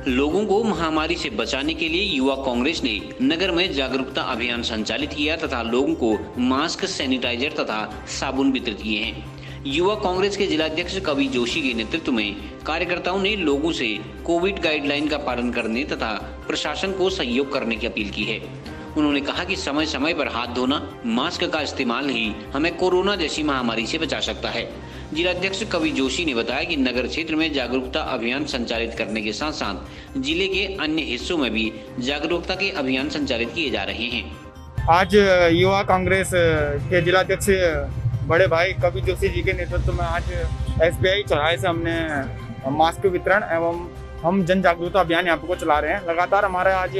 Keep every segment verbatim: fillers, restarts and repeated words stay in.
लोगों को महामारी से बचाने के लिए युवा कांग्रेस ने नगर में जागरूकता अभियान संचालित किया तथा लोगों को मास्क, सैनिटाइजर तथा साबुन वितरित किए हैं। युवा कांग्रेस के जिलाध्यक्ष कवि जोशी के नेतृत्व में कार्यकर्ताओं ने लोगों से कोविड गाइडलाइन का पालन करने तथा प्रशासन को सहयोग करने की अपील की है। उन्होंने कहा कि समय समय पर हाथ धोना, मास्क का इस्तेमाल ही हमें कोरोना जैसी महामारी से बचा सकता है। जिलाध्यक्ष कवि जोशी ने बताया कि नगर क्षेत्र में जागरूकता अभियान संचालित करने के साथ साथ जिले के अन्य हिस्सों में भी जागरूकता के अभियान संचालित किए जा रहे हैं। आज युवा कांग्रेस के जिलाध्यक्ष बड़े भाई कवि जोशी जी के नेतृत्व में आज एस बी आई चौराहे से हमने मास्क वितरण एवं हम जन जागरूकता अभियान यहाँ पे चला रहे हैं। लगातार हमारा आज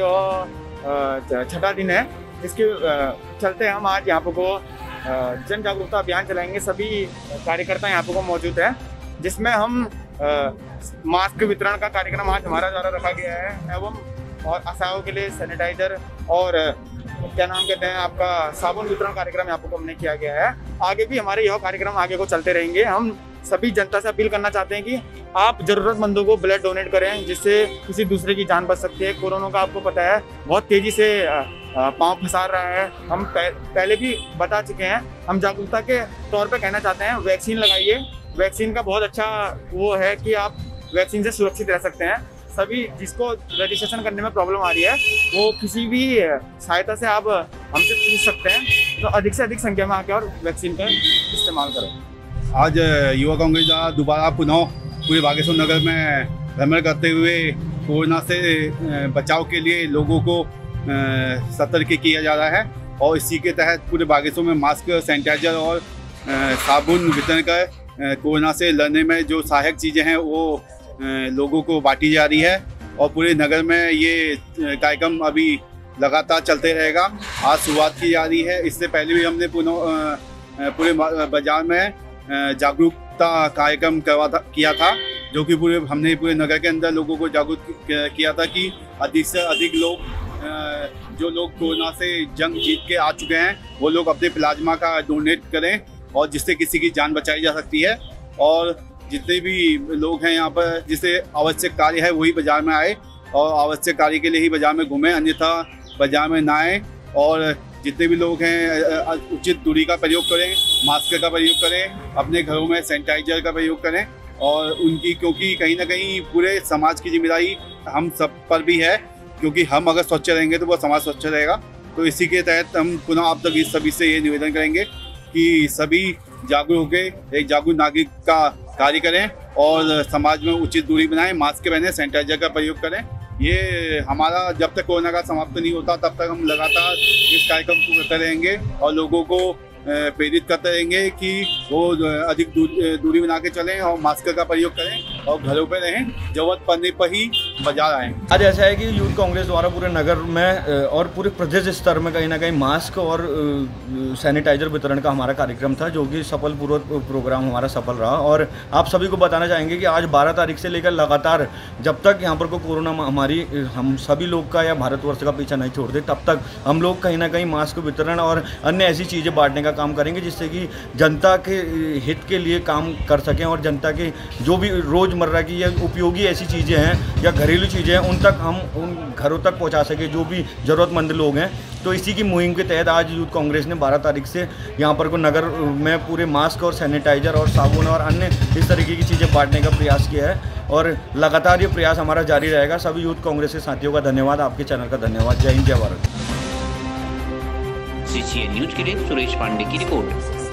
छठा दिन है, जिसके चलते हम आज यहाँ पे को जन जागरूकता अभियान चलाएंगे। सभी कार्यकर्ता यहाँ पे को मौजूद है, जिसमें हम मास्क वितरण का कार्यक्रम आज हमारा द्वारा रखा गया है एवं और असहायों के लिए सैनिटाइजर और क्या नाम कहते हैं आपका साबुन वितरण कार्यक्रम यहाँ पे हमने किया गया है। आगे भी हमारे यह कार्यक्रम आगे को चलते रहेंगे। हम सभी जनता से अपील करना चाहते हैं कि आप जरूरतमंदों को ब्लड डोनेट करें, जिससे किसी दूसरे की जान बच सकती है। कोरोना का आपको पता है बहुत तेजी से पांव फंसार रहा है। हम पहले भी बता चुके हैं। हम जागरूकता के तौर पे कहना चाहते हैं, वैक्सीन लगाइए। वैक्सीन का बहुत अच्छा वो है कि आप वैक्सीन से सुरक्षित रह सकते हैं। सभी जिसको रजिस्ट्रेशन करने में प्रॉब्लम आ रही है वो किसी भी सहायता से आप हमसे पूछ सकते हैं, तो अधिक से अधिक संख्या में आके और वैक्सीन का इस्तेमाल करें। आज युवा कांग्रेस द्वारा दोबारा पुनः पूरे बागेश्वर नगर में भ्रमण करते हुए कोरोना से बचाव के लिए लोगों को सतर्क किया जा रहा है और इसी के तहत पूरे बागेश्वर में मास्क, सैनिटाइजर और साबुन वितरण कर कोरोना से लड़ने में जो सहायक चीज़ें हैं वो लोगों को बांटी जा रही है और पूरे नगर में ये कार्यक्रम अभी लगातार चलते रहेगा। आज शुरुआत की जा रही है। इससे पहले भी हमने पुनः पूरे बाजार में जागरूकता कार्यक्रम करवा था किया था, जो कि पूरे हमने पूरे नगर के अंदर लोगों को जागरूक किया था कि अधिक से अधिक लोग जो लोग कोरोना से जंग जीत के आ चुके हैं वो लोग अपने प्लाज्मा का डोनेट करें और जिससे किसी की जान बचाई जा सकती है। और जितने भी लोग हैं यहाँ पर जिसे आवश्यक कार्य है वही बाजार में आए और आवश्यक कार्य के लिए ही बाजार में घूमें, अन्यथा बाजार में ना आए। और जितने भी लोग हैं उचित दूरी का प्रयोग करें, मास्क का प्रयोग करें, अपने घरों में सैनिटाइजर का प्रयोग करें और उनकी, क्योंकि कहीं ना कहीं पूरे समाज की जिम्मेदारी हम सब पर भी है, क्योंकि हम अगर स्वच्छ रहेंगे तो वह समाज स्वच्छ रहेगा। तो इसी के तहत हम पुनः आप तक इस सभी से ये निवेदन करेंगे कि सभी जागरूक होकर एक जागरूक नागरिक का कार्य करें और समाज में उचित दूरी बनाएं, मास्क पहने, सैनिटाइजर का प्रयोग करें। ये हमारा जब तक कोरोना का समाप्त नहीं होता तब तक हम लगातार इस कार्यक्रम को करते रहेंगे और लोगों को प्रेरित करते रहेंगे कि वो अधिक दूरी बना के चलें और मास्क का प्रयोग करें और घरों पे रहें, जरूरत पड़ने पर ही बाजार आएँ। आज ऐसा है कि यूथ कांग्रेस द्वारा पूरे नगर में और पूरे प्रदेश स्तर में कहीं ना कहीं मास्क और सैनिटाइजर वितरण का हमारा कार्यक्रम था, जो कि सफल पूर्वक प्रोग्राम हमारा सफल रहा। और आप सभी को बताना चाहेंगे कि आज बारह तारीख से लेकर लगातार जब तक यहाँ पर कोई कोरोना महामारी हम सभी लोग का या भारतवर्ष का पीछा नहीं छोड़ दे, तब तक हम लोग कहीं ना कहीं मास्क वितरण और अन्य ऐसी चीज़ें बांटने का काम करेंगे जिससे कि जनता के हित के लिए काम कर सकें और जनता के जो भी रोज़मर्रा की या उपयोगी ऐसी चीज़ें हैं या घरेलू चीज़ें हैं उन तक हम उन घरों तक पहुंचा सकें जो भी ज़रूरतमंद लोग हैं। तो इसी की मुहिम के तहत आज यूथ कांग्रेस ने बारह तारीख से यहाँ पर को नगर में पूरे मास्क और सैनिटाइजर और साबुन और अन्य इस तरीके की चीज़ें बांटने का प्रयास किया है और लगातार ये प्रयास हमारा जारी रहेगा। सभी यूथ कांग्रेस के साथियों का धन्यवाद, आपके चैनल का धन्यवाद। जय हिंद, जय Bharat. C C N news के लिए सुरेश पांडे की रिपोर्ट।